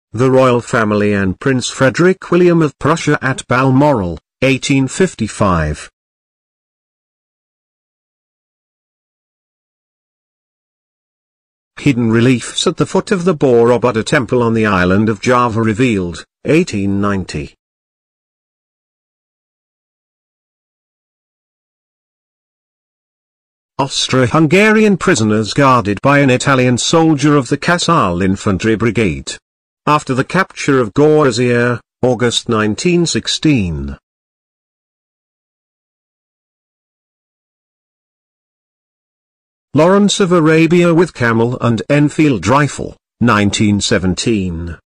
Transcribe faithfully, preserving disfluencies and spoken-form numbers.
The royal family and Prince Frederick William of Prussia at Balmoral, eighteen fifty-five. Hidden reliefs at the foot of the Borobudur temple on the island of Java revealed, eighteen ninety. Austro-Hungarian prisoners guarded by an Italian soldier of the Casale Infantry Brigade. After the capture of Gorizia, August nineteen sixteen. Lawrence of Arabia with camel and Enfield rifle, nineteen seventeen.